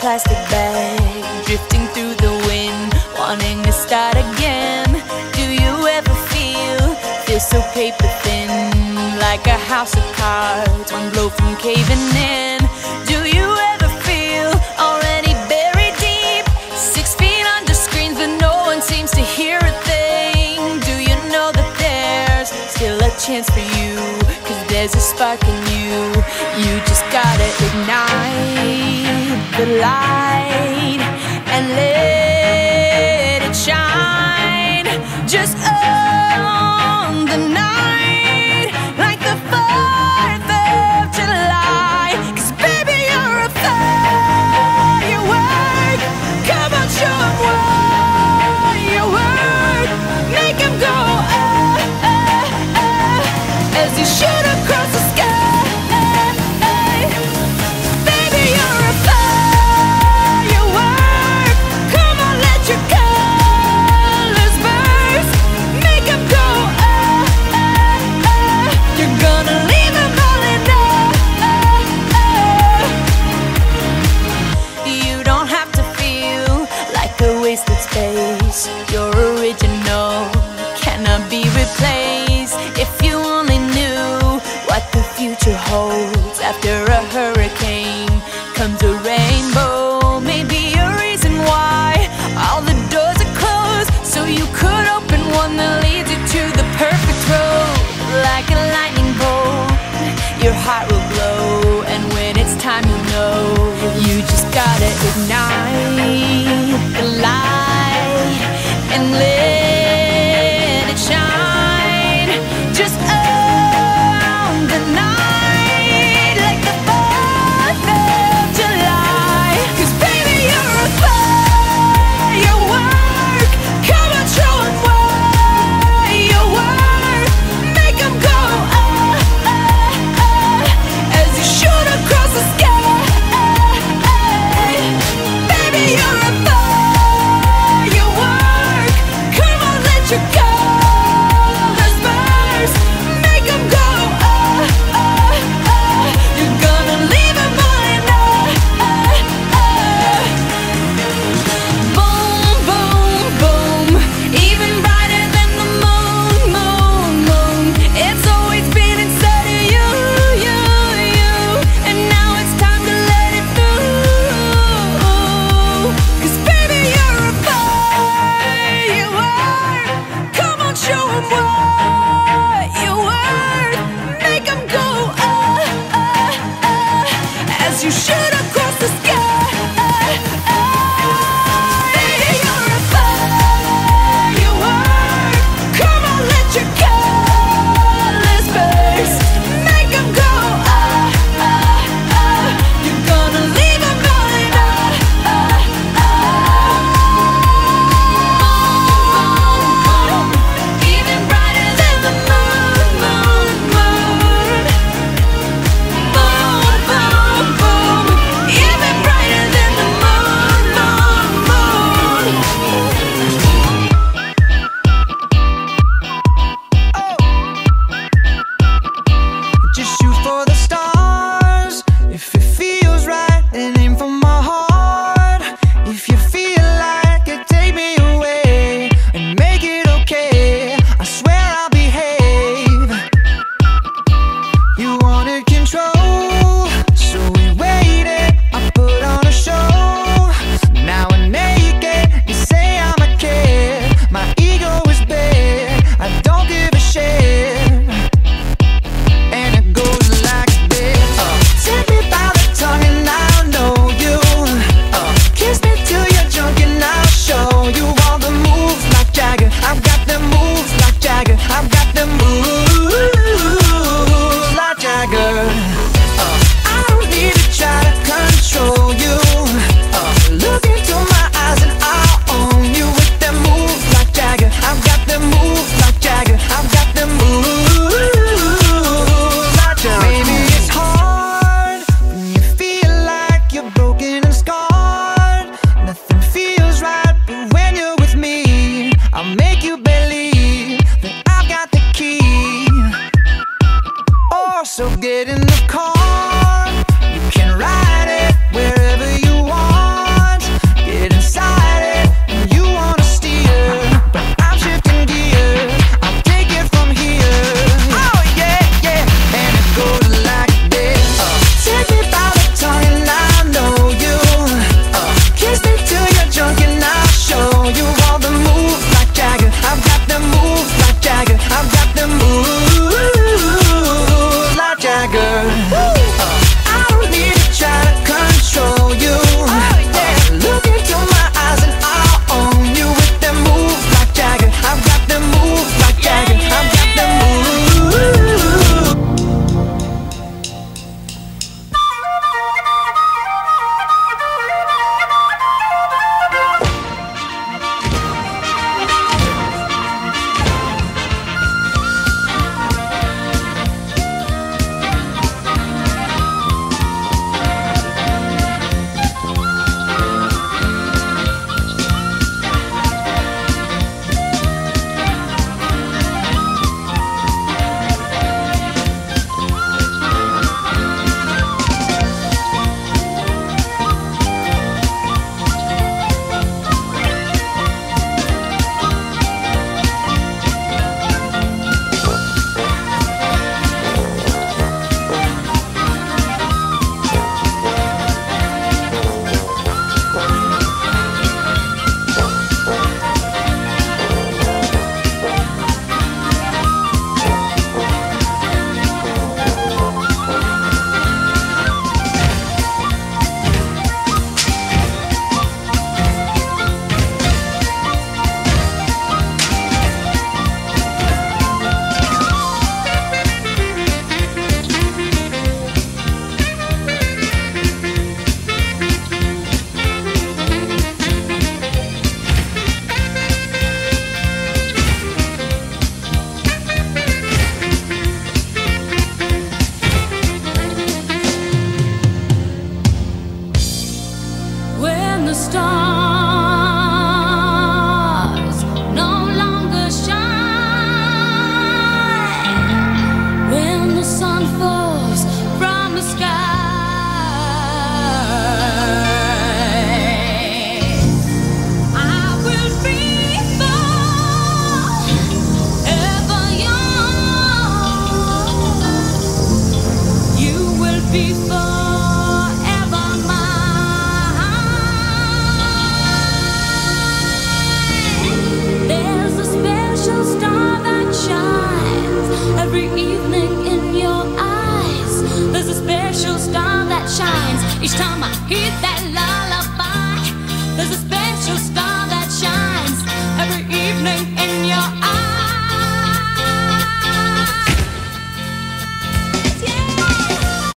plastic bag, drifting through the wind, wanting to start again. Do you ever feel so paper thin, like a house of cards, one blow from caving in? Do you ever feel already buried deep, 6 feet under screens, but no one seems to hear a thing? Do you know that there's still a chance for you, 'cause there's a spark in you? You just gotta ignite the light and let it shine. Just own the night like the 4th of July. 'Cause baby, you're a firework. Come on, show 'em what you work. Make 'em go as you shoot across the sky. Baby, you're a firework. Come on, let your colors burst. Make 'em go you're gonna leave 'em all in You don't have to feel like a wasted space. You're original, cannot be replaced. If you only knew what the future holds. After a hurricane comes a rainbow. Maybe a reason why all the doors are closed, so you could open one that leads you to the perfect road. Like a lightning bolt, your heart will glow, and when it's time, you'll know. You just gotta ignite the light and let